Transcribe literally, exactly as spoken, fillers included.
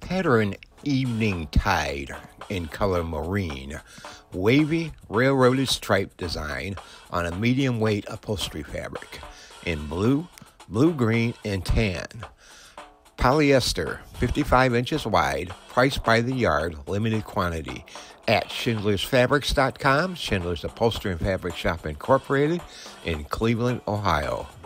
pattern Evening Tide in color marine, wavy railroaded stripe design on a medium weight upholstery fabric in blue, blue-green, and tan. Polyester, fifty-five inches wide, priced by the yard, limited quantity. At schindlers fabrics dot com, Schindler's Upholstery and Fabric Shop Incorporated in Cleveland, Ohio.